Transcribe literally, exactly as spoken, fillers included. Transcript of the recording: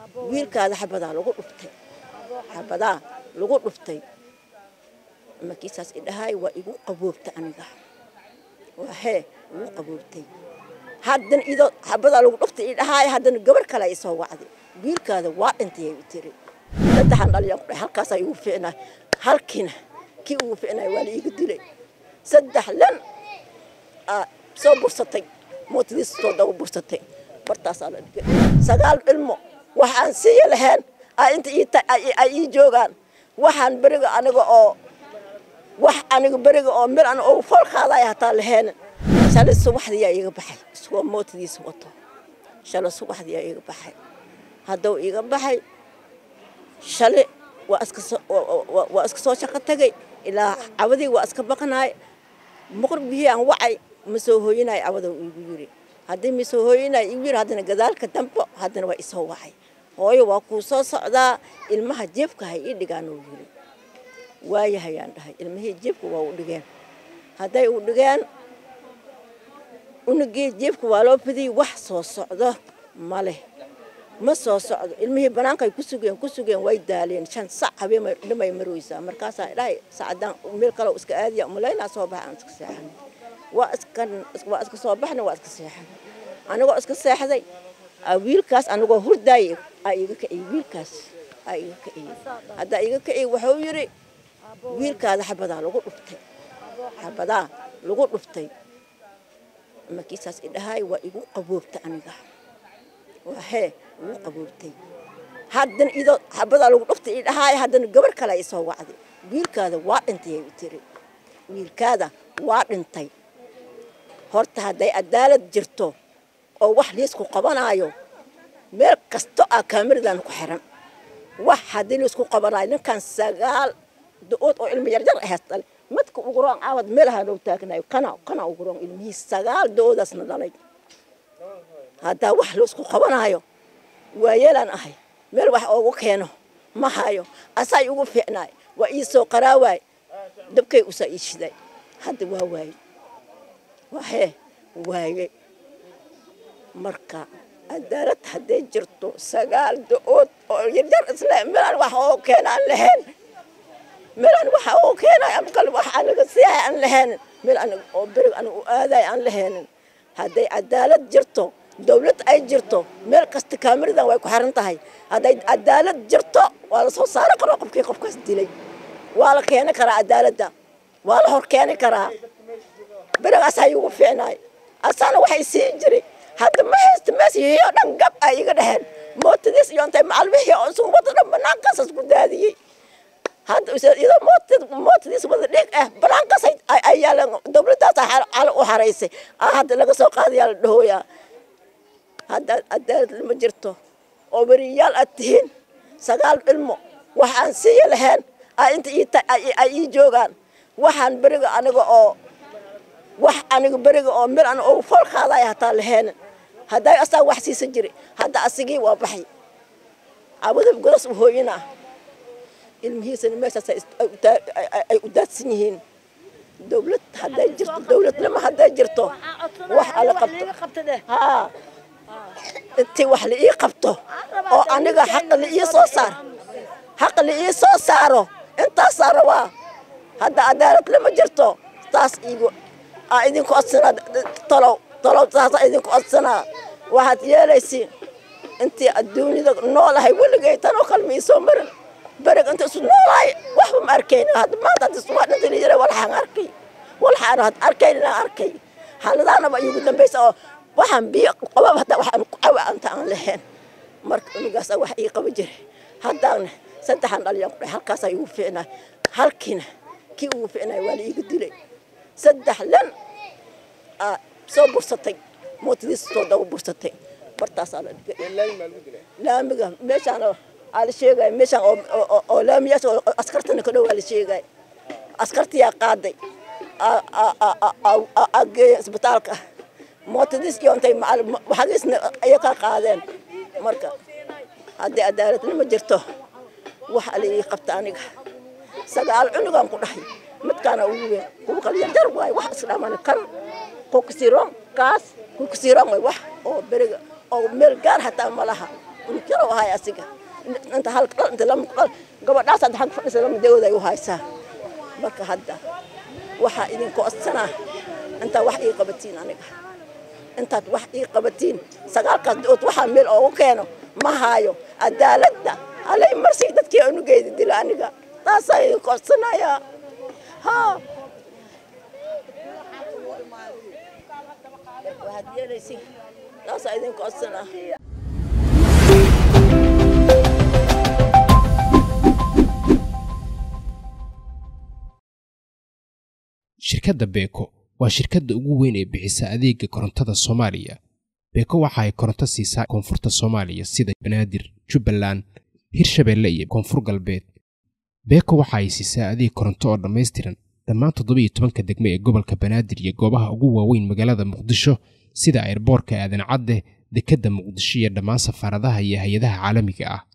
wiilkaada xabadaa lagu dhuftay xabadaa lagu dhuftay markiisaas idhahay waa igu qaboobtay aniga waa hee igu qaboobtay haddana idoo xabadaa lagu dhuftay idhahay haddana gabar kale ay soo wacday wiilkaada waa dhintay ay u tiri saddexan dhalinyaro ku dhahay halkaas ay ugu fiicnaa halkiina kii ugu fiicnaa waa la iga dilay saddex lan soo bursatay mootadiis soo daw bursatay bartaasaa la dhigay sagaal ilmo waxaan sii lahayn inta ay ii joogaan waxaan beriga aniga oo wax aniga beriga oo meel aan ugu falqaaday hataa lahayn shalay subaxdii iga baxay isoo mootadiis wato shalay subaxdii iga baxay hadduu iga baxay shalay waa iska waa iska soo shaqo tagay ilaa cawadii waa iska baqanaay muqribihii aan wacay ma soo hooyinay cawada igu yiri haddii ma soo hooyinay igu yiri haddana gadaalka dambe haddana waa isoo wacay hooyo waa ku soo socdaa ilmaha jeebka hay ii dhigaan oo yiri waayahay aan dhahay ilmihii jeebka waa u dhigeen hadday u dhigeen unugii jeebka waa loo fidiyay wax soo socdo male ma soo socdo ilmihii banaanka ay ku sugeen ku sugeen way daaleen shan sac habeen dhimay marwaysa markaas ay dhahay saacadan meel kale iska aadiya umaleynaa soo baxan iska seexan waa iska waa iska soo baxna waa iska seexan anigoo iska seexday wiilkaas anigoo hurdaay ay iga ka wiilkaas ay iga ka hadda iga ka wuxuu yiri wiilkaada xabadaa lagu dhuftay xabadaa lagu dhuftay markiisaas idhahay waa igu qaboobtay aniga waa hee igu qaboobtay haddana idoo xabadaa lagu dhuftay idhahay haddana gabar kale ay soo wacday wiilkaada waa dhintay ay u tiri wiilkaada waa dhintay horta hadday cadaalad jirto oo wax liisku qabanaayo meel kasto ah kaamiradan ku xiran wax haddii liisku qabanayo ninkan sagaal dood oo ilmo yarjar ah haystal madka ugu roon aawad meelaha loo taagnayo kana kana ugu roon ilmihii sagaal doodaasna dhalay hadda wax liisku qabanayo waa yeelan ahay meel wax ugu keeno ma hayo asay ugu fiicnaay waa ii soo qaraaway dabkay u soo iishiday hadda waa waay waa hee waaye marka cadaalad hadday jirto sagaal dood oo yarjar islaam meelaan wax oo keenaan lahayn meelaan wax oo keenay am kale wax aan laga siiyay aan lahayn meelaan oo berig aan u aaday aan lahayn hadday cadaalad jirto dawlad ay jirto meel kasta kaamiradan way ku xiran tahay hadday cadaalad jirto waa la soo saari karaa qofkii qofkaas dilay waa la keeni karaa cadaaladda waa la hor keeni karaa berigaas ay ugu fiicnaay asana waxay sii jiray hadda ma haysta meeshii oo dhan gab ay iga dhaheen mootadiis iyo intay macalmihii oo soo wada dhan banaankaas isku daadiyay hadda iyadoo mootad mootadiis wada dhig ah banaankaas ay yaalan dawladdaas ay u xaraysay hadda laga soo qaadayaa la dhahooyaa hadda cadaalad lama jirto oo beriyaal aad tihiin sagaal ilmo waxaan sii lahayn inta ay ii joogaan waxaan beriga aniga oo wax aniga beriga oo meel aan ugu falqaaday hataa lahayn hadday asaa wax siisan jiray hadda asigii waa baxay abada goos u hooyina ilmihiisana meeshaas ay u daadsan yihiin dawlad hadday jirto dawlad lama hadday jirto wax ala qabto haa intii wax la ii qabto oo aniga xaq la ii soo saar xaq la ii soo saaro intaas rabaa hadda cadaalad lama jirto taas iigu idinku adsana talow talow taas idinku adsana waxaad yeelaysiin intii adduunyada noolahay weligay tan oo kalma isoo marin berig inta isu noolahay waxba ma arkayn hadda maanta hadda subax dhinta la yidhaha walxaan arkay walxaan had arkayn inaan arkay xaaladaanaba iigu dambaysa oo waxaan biyo qababa hadda waxaan ku cawa anta aan lahayn marka unugaas wax ii qaba jiray haddana saddexan dhalinyaro ku dhahay halkaas ay ugu fiicnaay halkiina kii ugu fiicnaay waa la iga dilay saddex lan soo bursatay mootadiis soo daw bursatay bartaasaa la dhigay laamiga meeshaan ala sheegay meeshaan oo oo laamiyaas oo askartana ka dhow ala sheegay askartiyaa qaaday agee isbitaalka mootadiis iyo intay waxagisna ay ka qaadeen marka haddii cadaalad ma jirto wax ala ii qabta aniga sagaal cunugan ku dhahay midkaana ugu weyn kuwa kale yarjar waay wax islaaman kan ku kasiiroon kaas ku kasiiroon way wax oo beriga oo meel gaar hataa malaha unkiro hay asiga inta hal inta lam gabadhaas hadda xaq fadhiisa lama dawada ay u haysaa marka hadda waxa idin ku asana inta wax ii qabatiin aniga inta wax ii qabatiin sagaalkaas dood waxa meel oo keeno ma haayo cadaaladda alay marsi dadkii aanu geeyay dil aniga taas ay ku asanaya ha waad yeelaysi taas ay idin ku asana shirkadda Beko waa shirkadda ugu weyn ee bixisa adeegga korontada Soomaaliya. Beko waxa ay koronto siisaa koonfurta Soomaaliya sida Banaadir, Jubbaland, Hirshabeelle iyo Koonfur Galbeed. Beko waxa ay siisaa adeeg koronto oo dhameystiran dhammaan toddoba iyo toban degmo ee gobolka Banaadir iyo goobaha ugu waaweyn magaalada Muqdisho sida airportka Aadan Cadde, dekedda Muqdisho iyo dhammaan safaaradaha iyo hay'adaha caalamiga ah.